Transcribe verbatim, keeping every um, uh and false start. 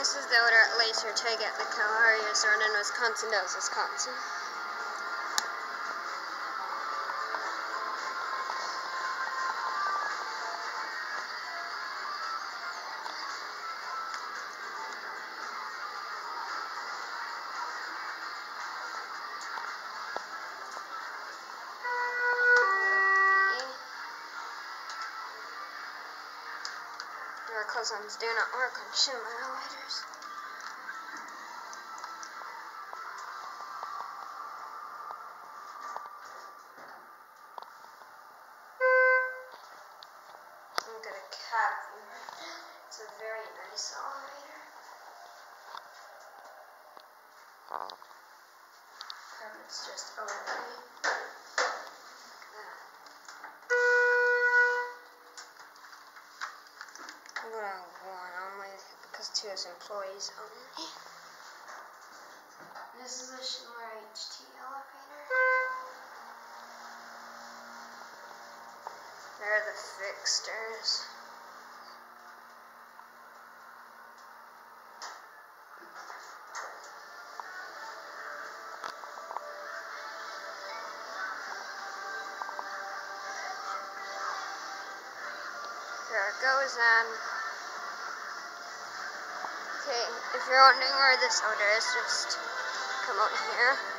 This is the order at Laser Tag at the Kalahari Resort in Wisconsin Dells, Wisconsin. Close-ons do not work on Schindler lighters. Look at a cat viewer. It's a very nice elevator. It's just overly. Look at that. One only because two is employees only. This is a Schindler H T elevator. There are the fixtures. There it goes on. Okay, if you're wondering where this order is, just come out here.